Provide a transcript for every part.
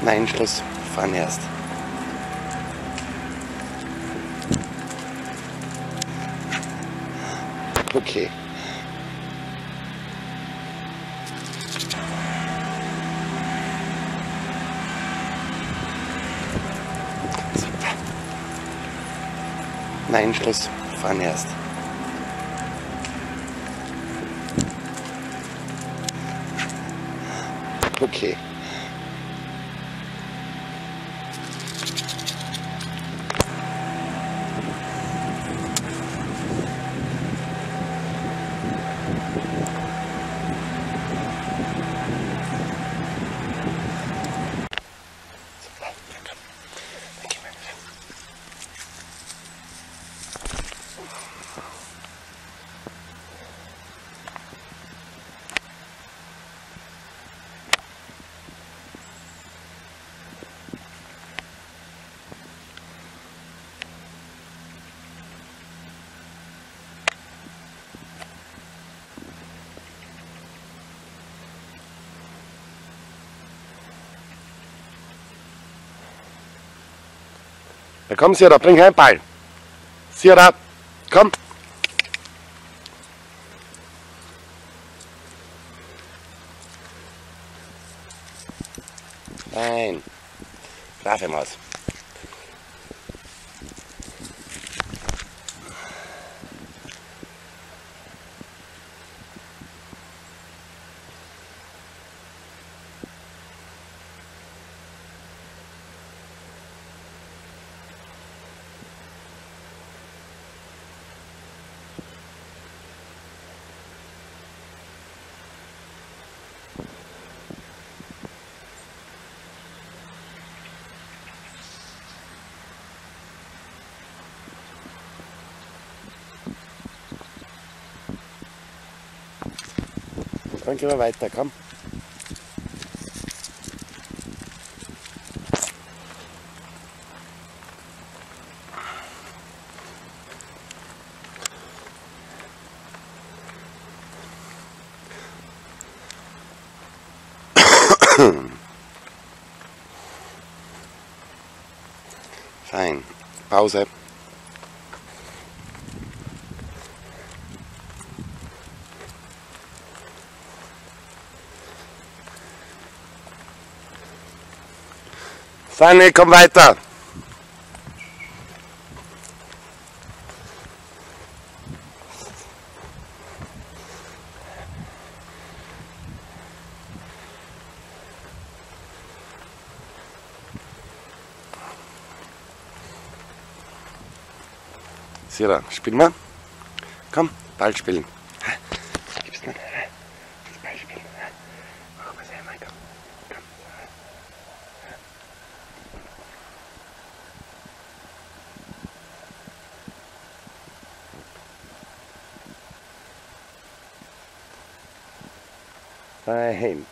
Nein, Schluss. Fahren erst. Okay. Super. Nein, Schluss. Fahren erst. Okay. Ja, komm, Sira, bring heim Ball. Sira, komm. Nein. Brave Maus. Dann gehen wir weiter, komm. Fein. Pause. Fanny, komm weiter. Sira, spiel mal. Komm, Ball spielen. Gib's nicht. Ball spielen. Mach mal selber, komm. Komm. Fein.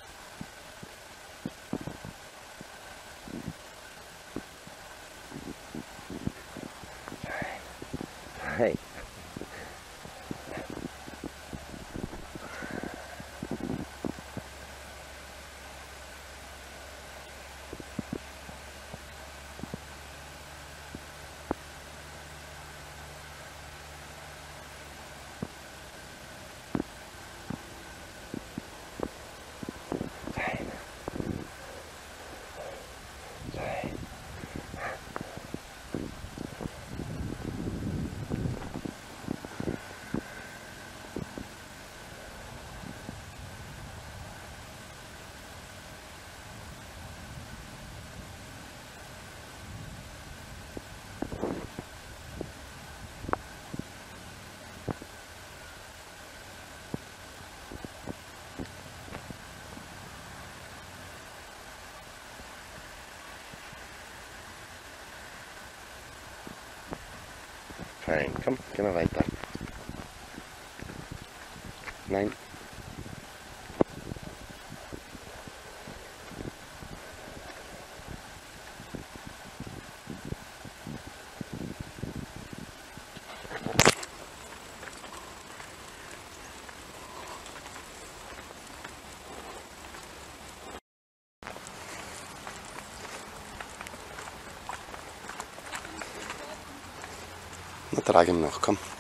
Hey. Fein, komm, gehen wir weiter. Nein. Na, trage ihn noch, komm.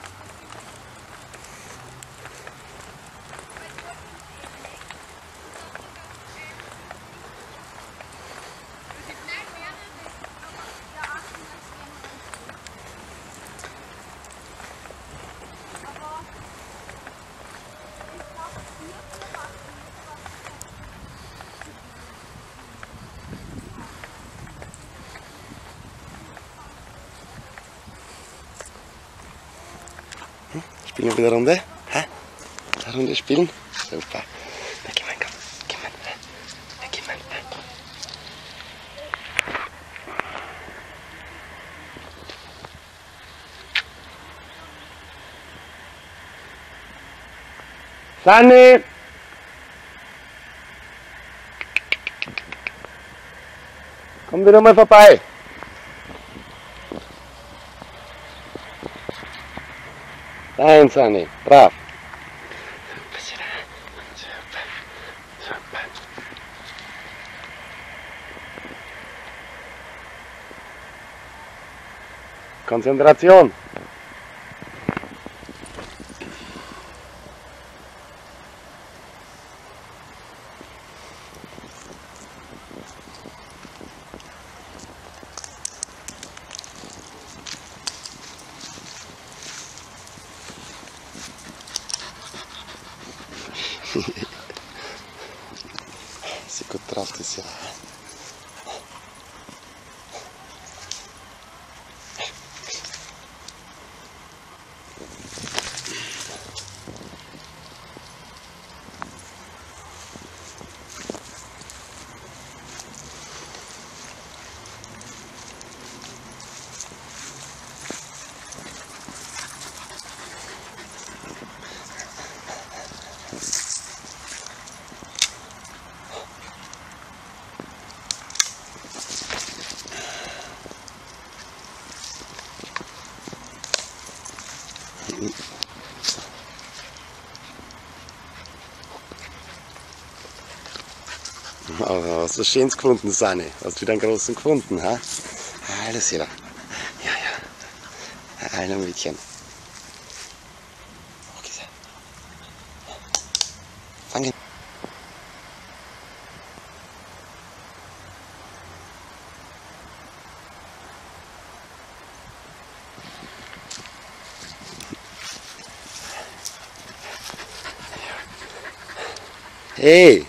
Spielen wir wieder eine Runde? Hä? Eine Runde spielen? Super. Na, geh mal, komm. Geh mal. Na, geh mal. Sunny! Komm wieder mal vorbei. Nein, Sunny, brav. Super. Super. Konzentration. Sieht gut drauf, das Jahr. Oh, hast du Schönes gefunden, Sunny? Hast du wieder einen großen gefunden, ha? Alles hier. Ja, ja. Ein Mädchen. Okay, so. Fang ihn. Hey!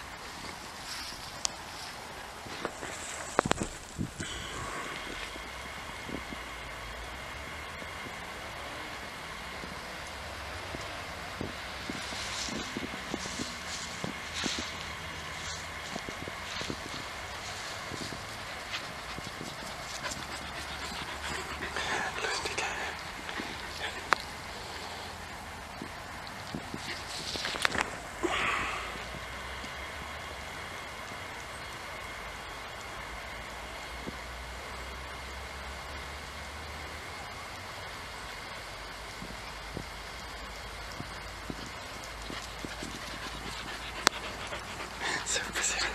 Super, super.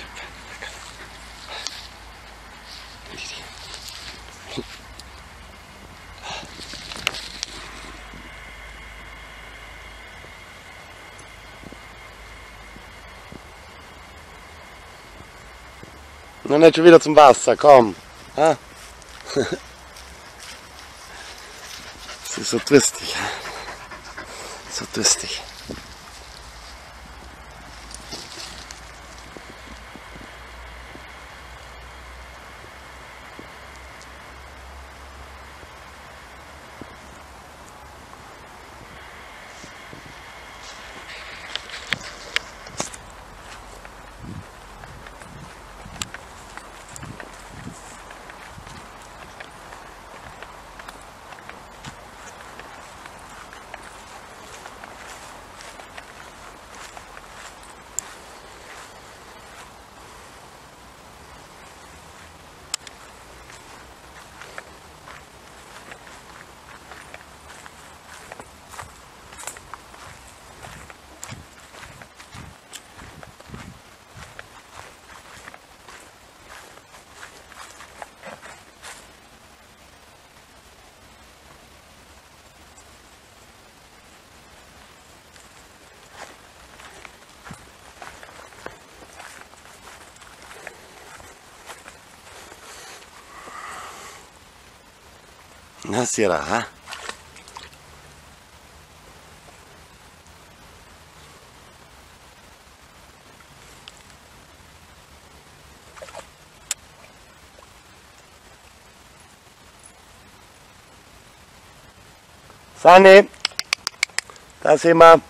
Noch nicht schon wieder zum Wasser, komm. Ha? Sie ist so twistig. So twistig. Na, Sira, ha? Sunny, da sind wir.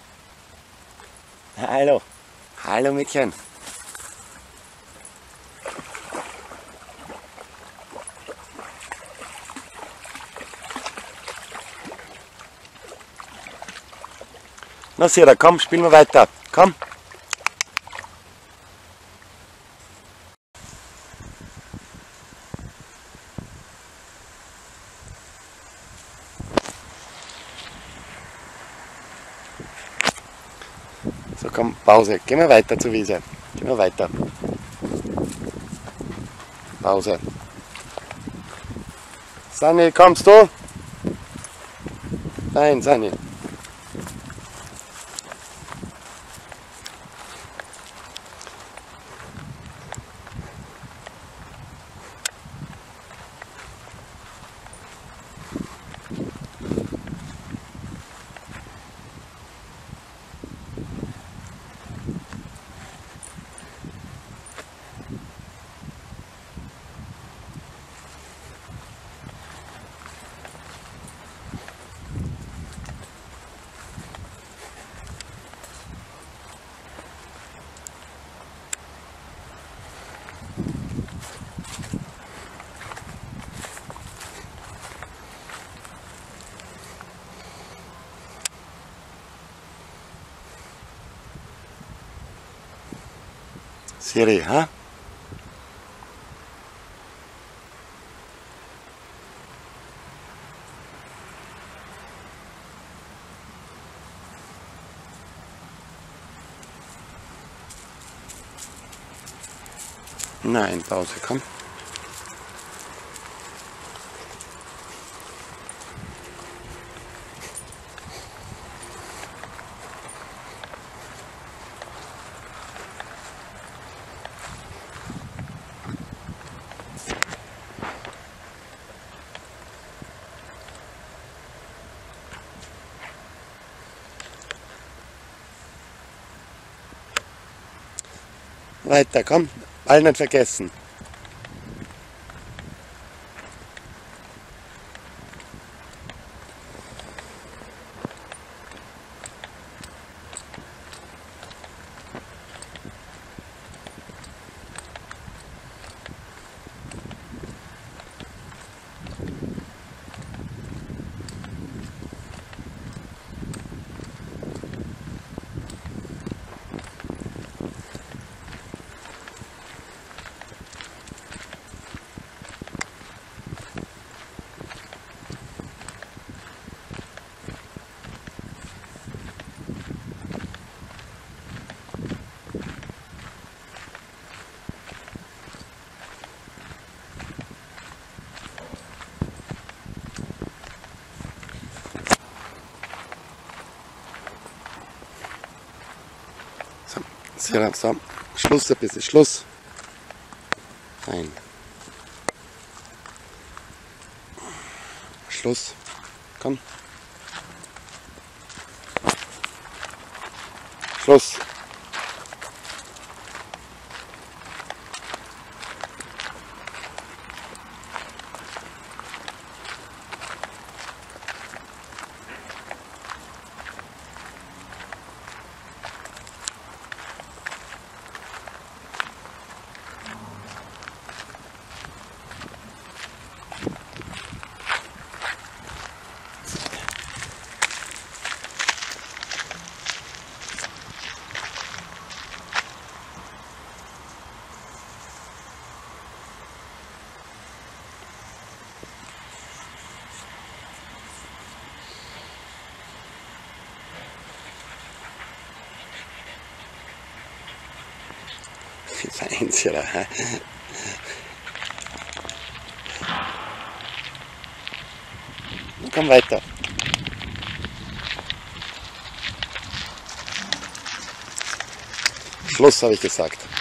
Hallo. Hallo Mädchen. Na Sira, komm, spielen wir weiter. Komm. So, komm, Pause. Gehen wir weiter zur Wiese. Gehen wir weiter. Pause. Sunny, kommst du? Nein, Sunny. Siri, ha? Nein, Pause, komm. Weiter, komm. Ball nicht vergessen. So, so. Schluss ein bisschen, Schluss. Nein. Schluss. Komm. Schluss. Eins, ja. Komm weiter. Schluss, habe ich gesagt.